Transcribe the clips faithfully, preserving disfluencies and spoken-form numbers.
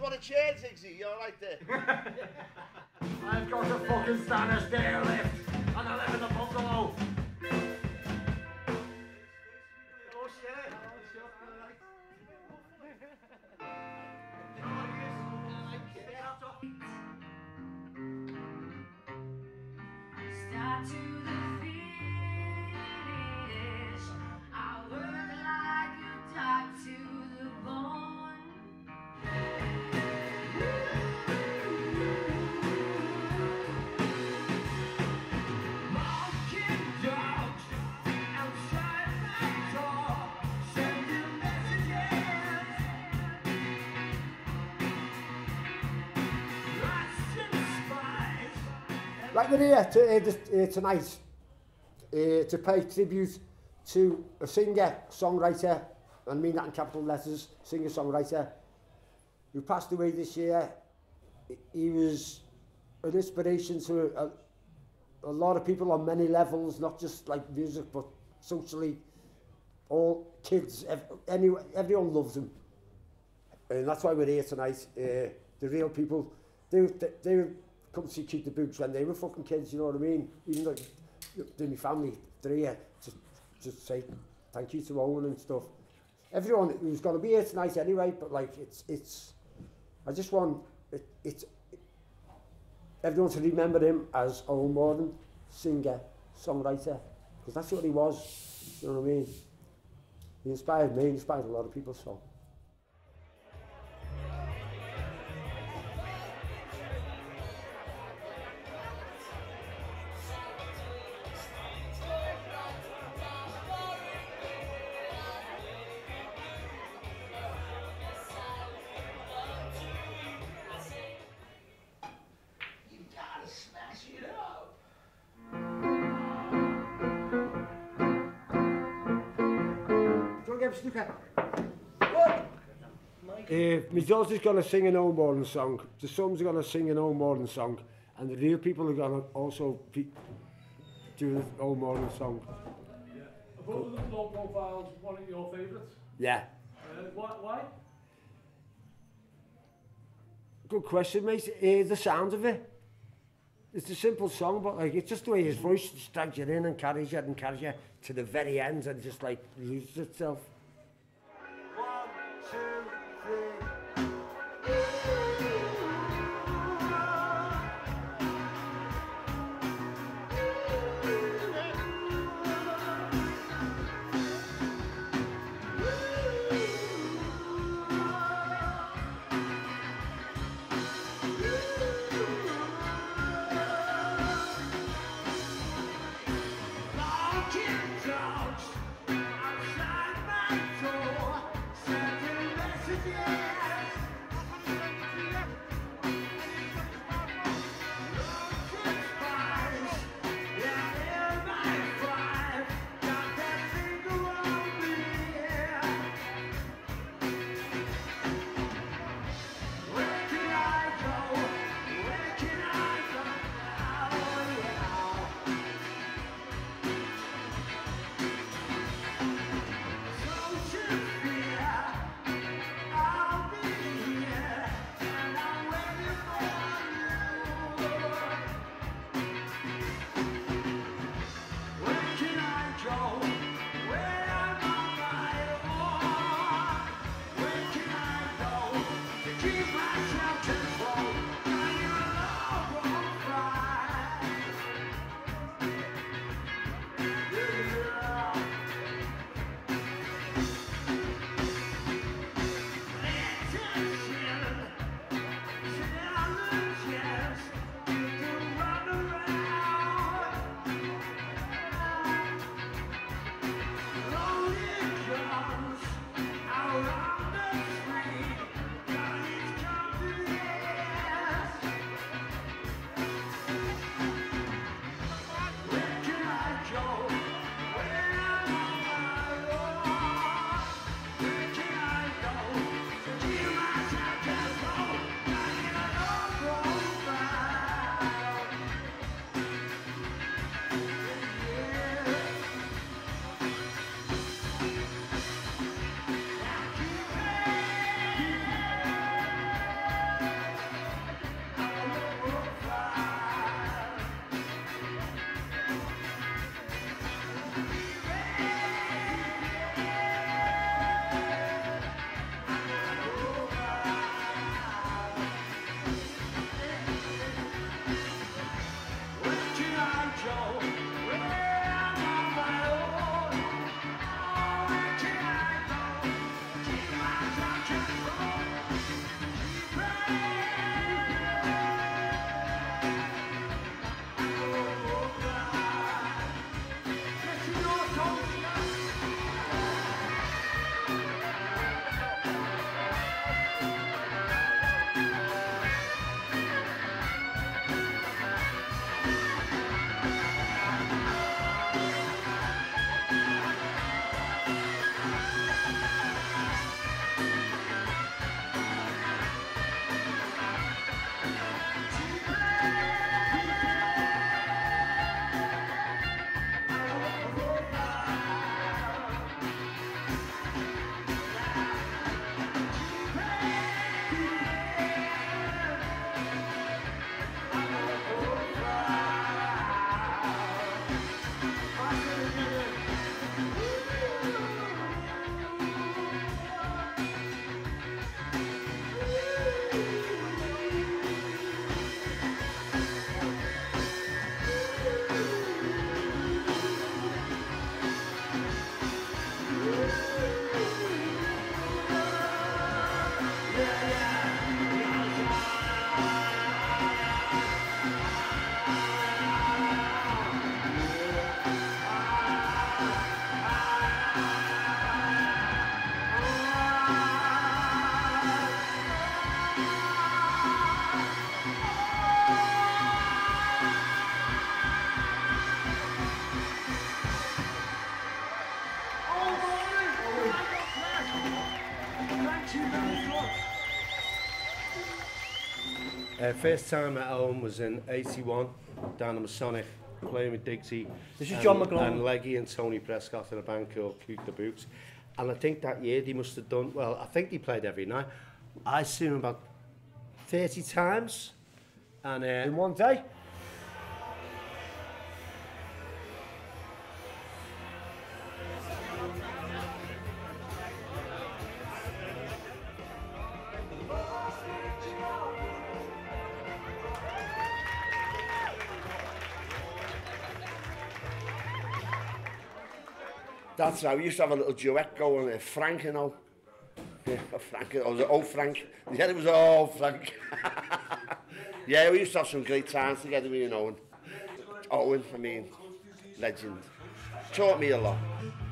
want a chair, Ziggy? You alright there? I've got a fucking stand a stair lift and I live in a bungalow. Oh shit. Start to the finish. I work like a dog to the bone. Barking dogs outside my door, sending messages. Russian spies. Right, we're here to, uh, this, uh, tonight uh, to pay tribute to a singer, songwriter, and I mean that in capital letters, singer-songwriter, who passed away this year. He was an inspiration to a, a lot of people on many levels, not just like music, but socially. All kids, ev any, everyone loves him. And that's why we're here tonight. Uh, the real people, they, they, they come to see Keep the Boots when they were fucking kids, you know what I mean? Even though they're my family, they're here to just say thank you to Owen and stuff. Everyone who's going to be here tonight anyway, but like it's, it's, I just want, it, it's, it, everyone to remember him as Owen Moran, singer, songwriter, because that's what he was, you know what I mean? He inspired me, he inspired a lot of people, so. Uh, my daughter's going to sing an Owen Moran song, the sons are going to sing an Owen Moran song, and the real people are going to also be, do the Owen Moran song. Yeah. Both of them low profiles, one of your favourites? Yeah. Uh, why, why? Good question, mate. Uh, the sound of it. It's a simple song, but like it's just the way his voice just drags you in and carries you and carries you to the very end and just like loses itself. One, two, three. Barking dogs outside my Uh, first time I met Owen was in eighty-one, down in Masonic, playing with Diggsy. This is and, John McGlone. And Leggy and Tony Prescott in a band called Cook the Boots. And I think that year they must have done, well, I think they played every night. I see him about thirty times. And, uh, In one day? That's how we used to have a little duet going there, Frank and O. Yeah, Frank, or was it O Frank? Yeah, it was all Frank. Yeah, we used to have some great times together, me and Owen. Owen, I mean, legend. Taught me a lot.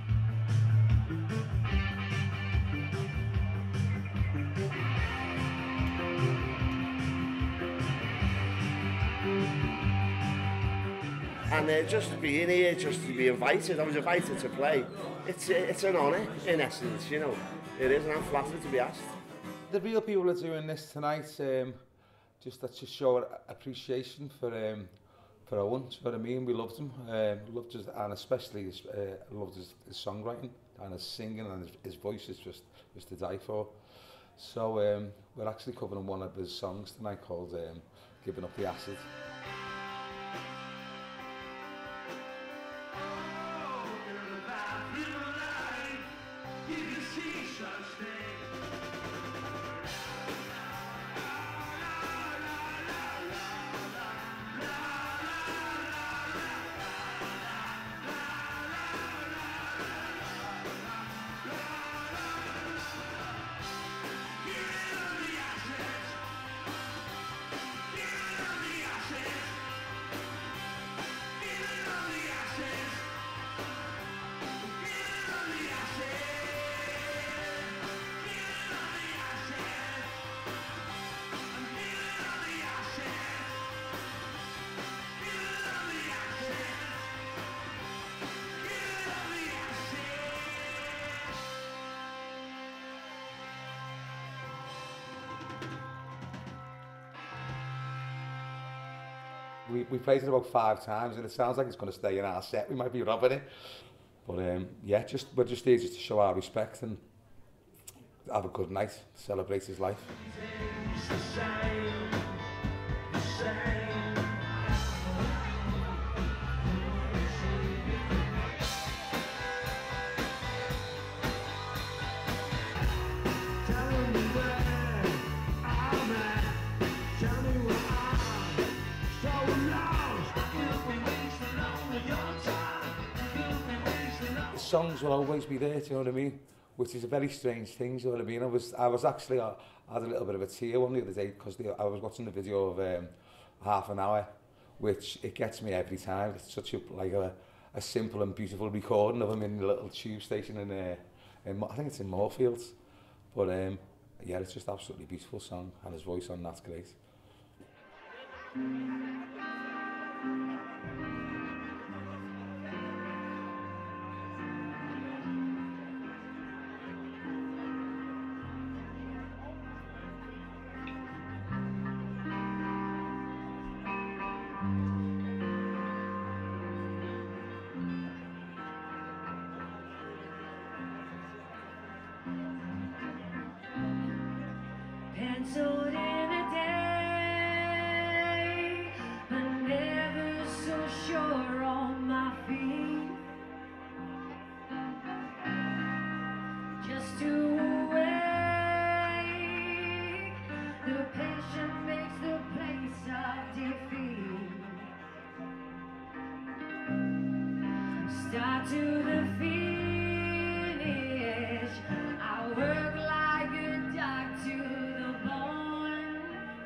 And uh, just to be in here, just to be invited, I was invited to play. It's, uh, it's an honour, in essence, you know. It is, and I'm flattered to be asked. The real people are doing this tonight, um, just to show appreciation for um, for Owen, do you know what I mean? We loved him, um, loved his, and especially his, uh, loved his, his songwriting and his singing, and his, his voice is just, just to die for. So um, we're actually covering one of his songs tonight called um, Giving Up the Acid. We, we played it about five times and it sounds like it's going to stay in our set. We might be robbing it. But um, yeah, just we're just here just to show our respect and have a good night, celebrate his life. Songs will always be there, do you know what I mean? Which is a very strange thing, do you know what I mean? I was, I was actually, I had a little bit of a tear one the other day because I was watching the video of um, Half an Hour, which it gets me every time. It's such a, like a, a simple and beautiful recording of him in a little tube station in, uh, in I think it's in Moorfields. But um, yeah, it's just absolutely beautiful song and his voice on that's great. Penciled in a day, but never so sure on my feet. Just to awake, the patient makes the place of defeat. Start to the finish, I work like a dog to the bone,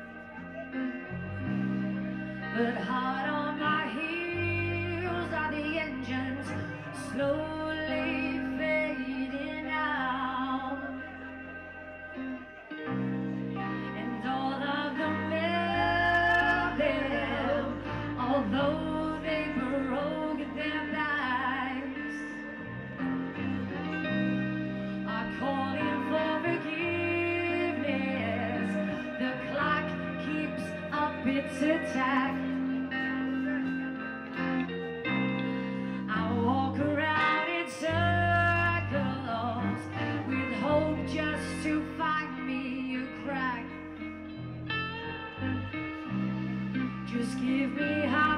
but hard on my heels are the engines slowly fading out, and all of them melted, although they broke their backs, are calling for forgiveness. The clock keeps on bits attack. I walk around in circles with hope just to find me a crack. Just give me half